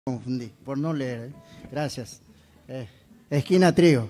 Confundí, por no leer. Gracias. Esquina Trigo.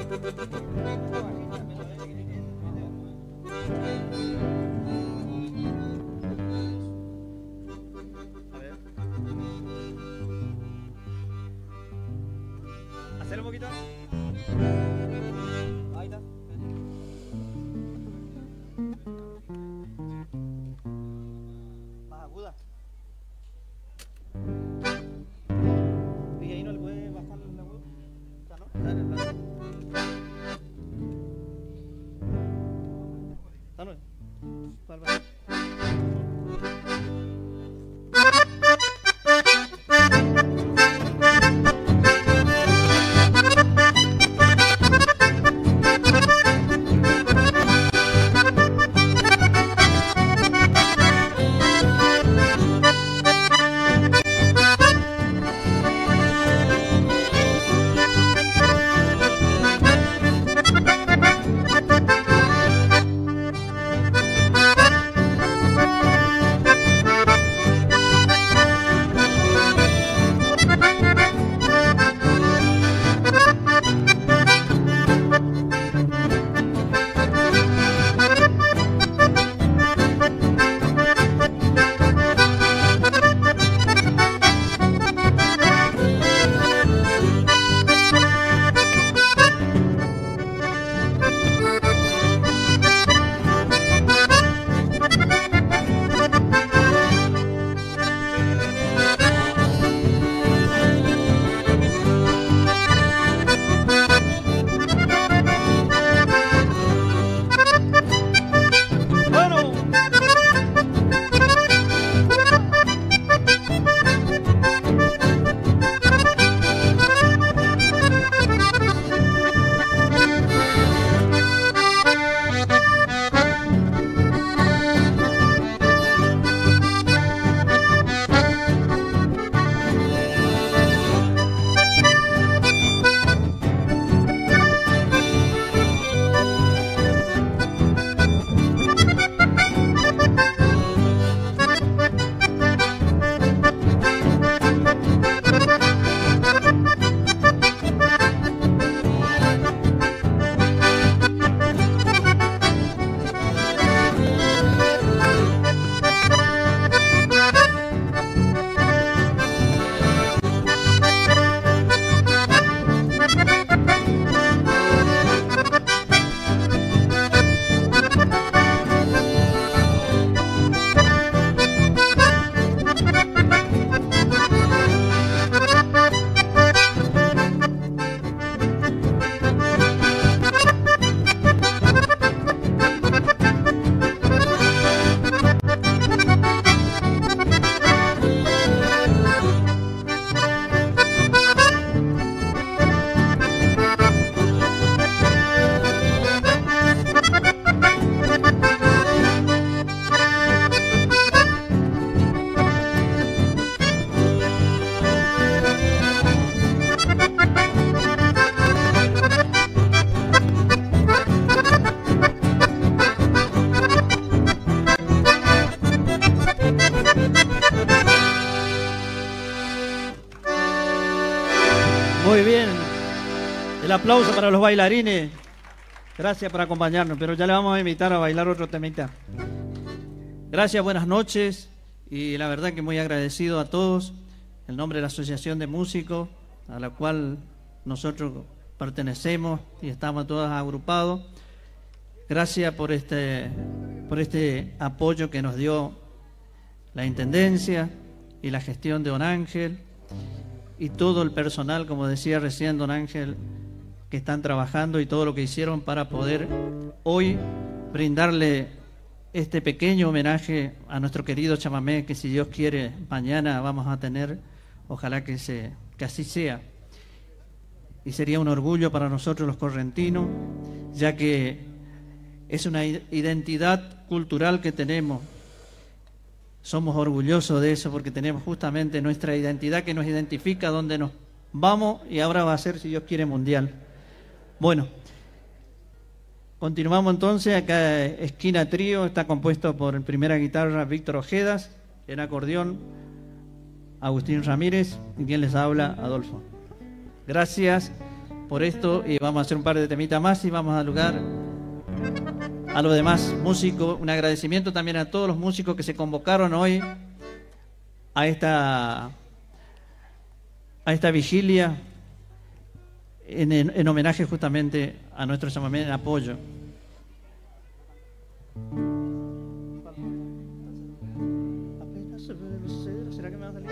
Hacer un poquito. Ahí está. Más aguda. ¿Y ahí no le puede bajar la aguda? ¿Está no? Está en el plato. ¿Está no? ¿Cuál va? Muy bien. El aplauso para los bailarines. Gracias por acompañarnos, pero ya le vamos a invitar a bailar otro temita. Gracias, buenas noches. Y la verdad que muy agradecido a todos. En nombre de la Asociación de Músicos, a la cual nosotros pertenecemos y estamos todos agrupados. Gracias por este apoyo que nos dio la Intendencia y la gestión de Don Ángel y todo el personal, como decía recién Don Ángel, que están trabajando y todo lo que hicieron para poder hoy brindarle este pequeño homenaje a nuestro querido chamamé, que si Dios quiere mañana vamos a tener, ojalá que así sea. Y sería un orgullo para nosotros los correntinos, ya que es una identidad cultural que tenemos. Somos orgullosos de eso porque tenemos justamente nuestra identidad que nos identifica donde nos vamos, y ahora va a ser, si Dios quiere, mundial. Bueno, continuamos entonces. Acá Esquina Trío está compuesto por en primera guitarra Víctor Ojedas, en acordeón Agustín Ramírez y quien les habla, Adolfo. Gracias por esto y vamos a hacer un par de temitas más y vamos a dar lugar a los demás músicos. Un agradecimiento también a todos los músicos que se convocaron hoy a esta vigilia en homenaje justamente a nuestro chamamé en apoyo. ¿Será que me va a salir?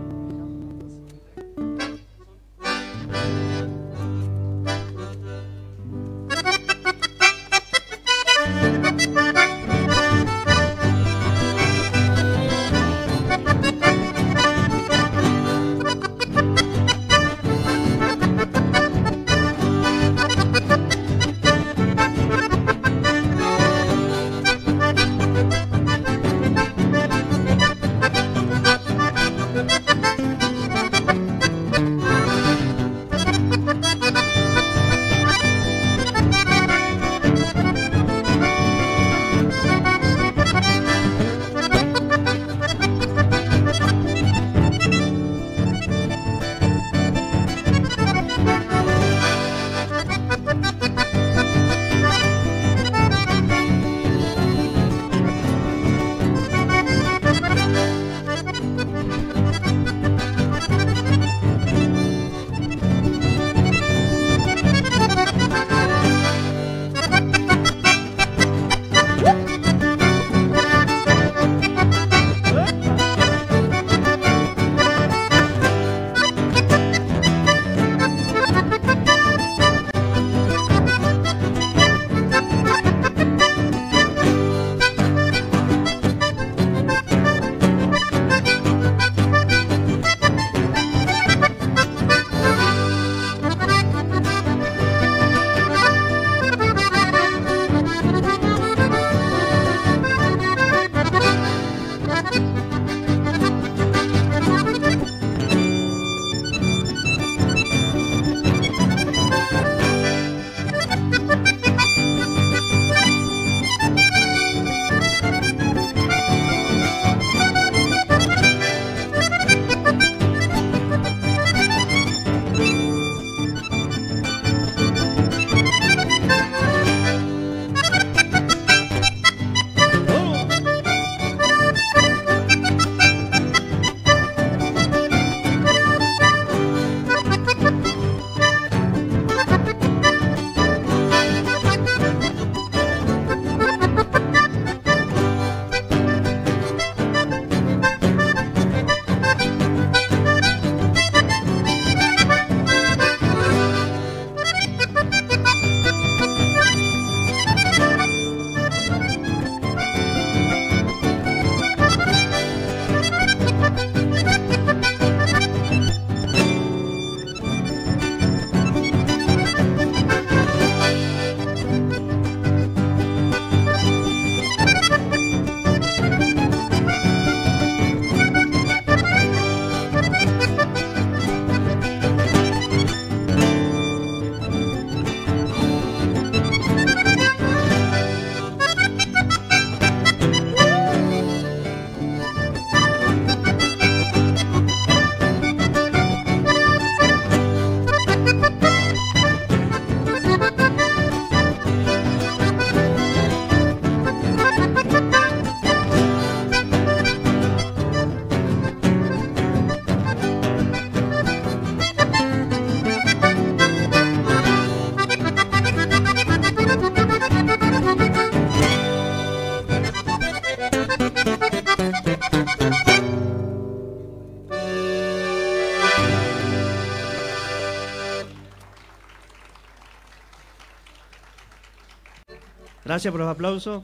Gracias por los aplausos.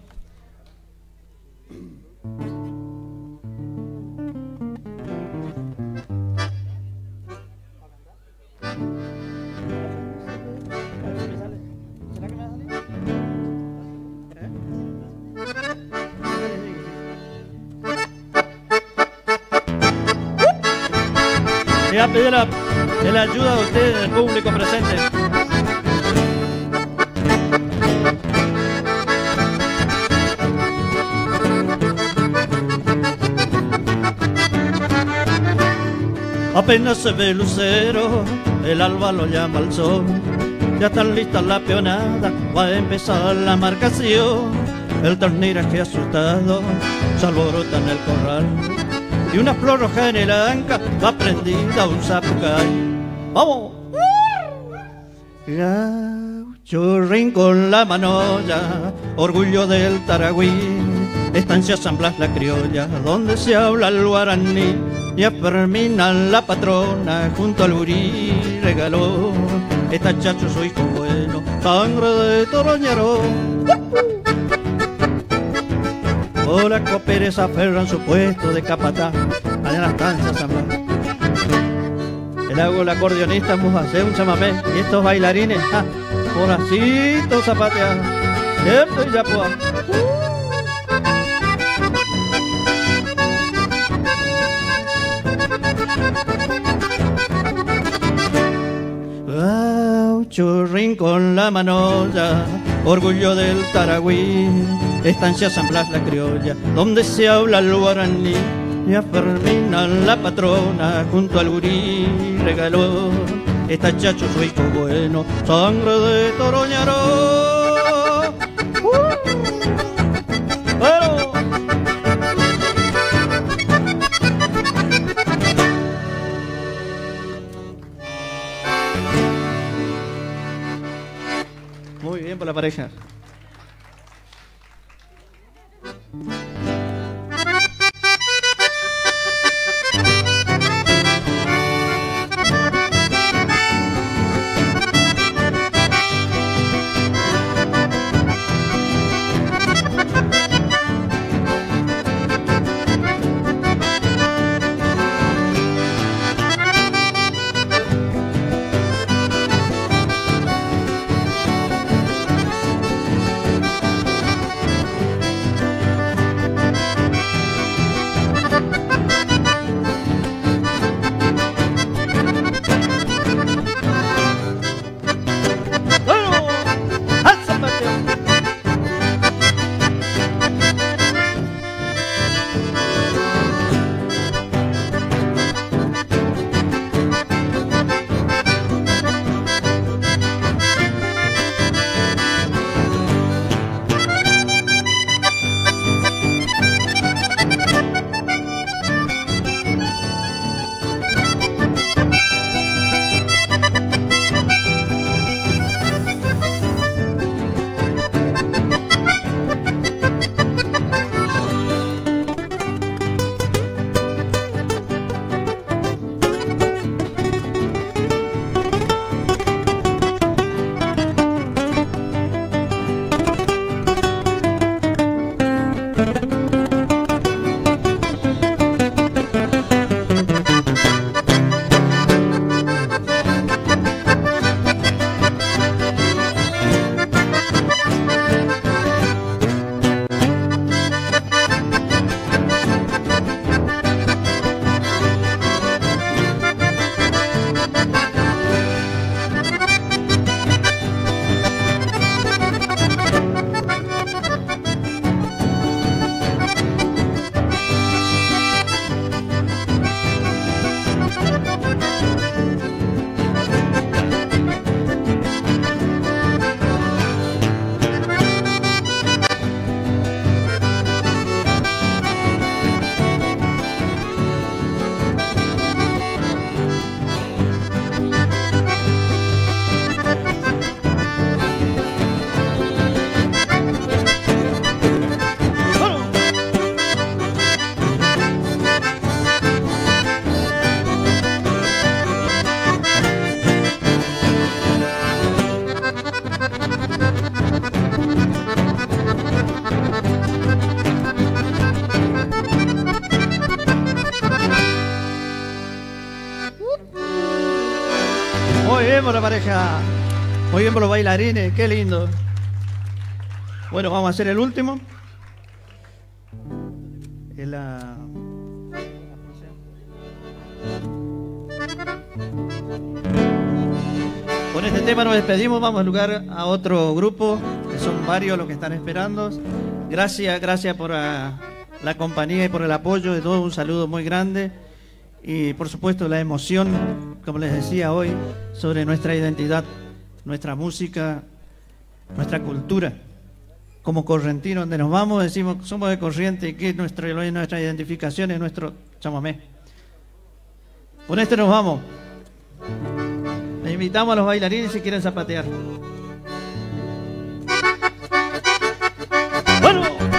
Voy a pedir la ayuda de ustedes, del público presente. Apenas se ve el lucero, el alba lo llama al sol. Ya están listas la peonada, va a empezar la marcación. El terneraje asustado se alborota en el corral y una flor roja en el anca va prendida un zapucay. ¡Vamos! Gaucho con la manoya, orgullo del Taragüí, estancia San Blas la criolla, donde se habla el guaraní. Y a Fermina la patrona junto al gurí regaló esta chacho su hijo bueno, sangre de toroñero. Hola Copérez aferran su puesto de capataz allá en las estancias San Blas. El hago el acordeonista vamos a hacer un chamamé y estos bailarines, poracitos zapateados, siempre ya pues. Churrín con la manoya, orgullo del Taragüí, estancia San Blas la criolla, donde se habla el guaraní. Y a Fermina la patrona junto al gurí regaló esta chacho su hijo bueno, sangre de toroñero. ¡Bueno! Muy bien por la pareja. Muy bien por la pareja, muy bien por los bailarines, qué lindo. Bueno, vamos a hacer el último. Con este tema nos despedimos, vamos a lugar a otro grupo, que son varios los que están esperando. Gracias por la compañía y por el apoyo de todos, un saludo muy grande. Y por supuesto la emoción, como les decía hoy, sobre nuestra identidad nuestra música, nuestra cultura. Como correntinos, donde nos vamos, decimos somos de Corrientes y que nuestra identificación es nuestro chamamé. Con este nos vamos. Les invitamos a los bailarines si quieren zapatear. ¡Bueno!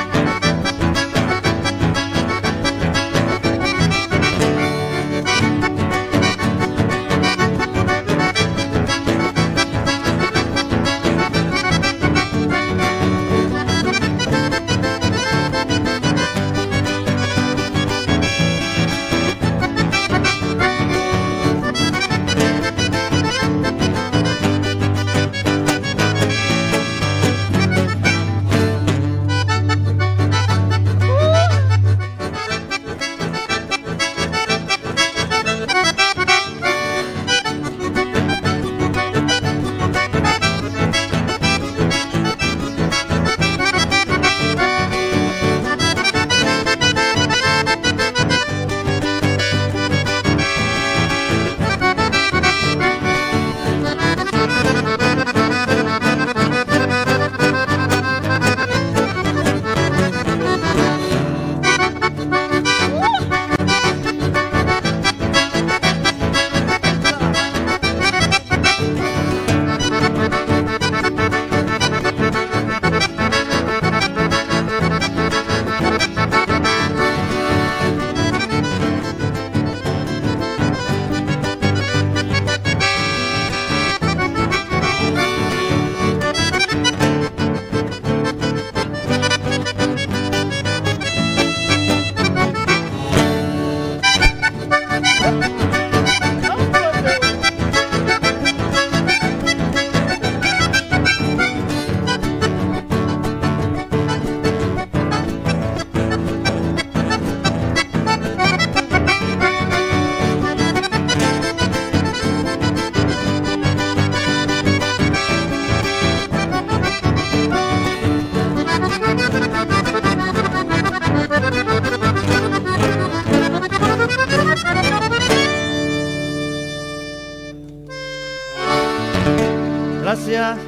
Gracias.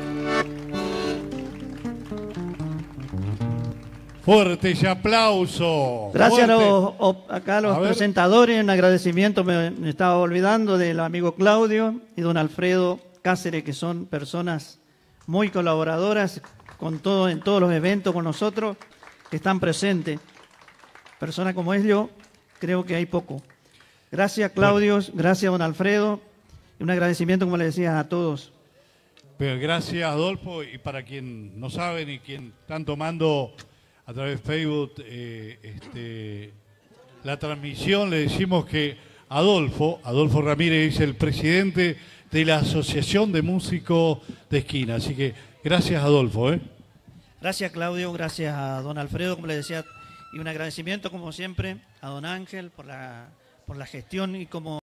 Fuerte ese aplauso. Gracias Fuerte. acá a los presentadores. Un agradecimiento, me estaba olvidando, del amigo Claudio y don Alfredo Cáceres, que son personas muy colaboradoras en todos los eventos con nosotros, que están presentes. Personas como ellos, creo que hay poco. Gracias, Claudio. Gracias, don Alfredo. Y un agradecimiento, como le decía, a todos. Pero gracias, Adolfo. Y para quien no saben y quien están tomando a través de Facebook la transmisión, le decimos que Adolfo Ramírez es el presidente de la Asociación de Músicos de Esquina. Así que gracias, Adolfo. Gracias, Claudio. Gracias a don Alfredo, como le decía. Y un agradecimiento, como siempre, a don Ángel por la gestión y como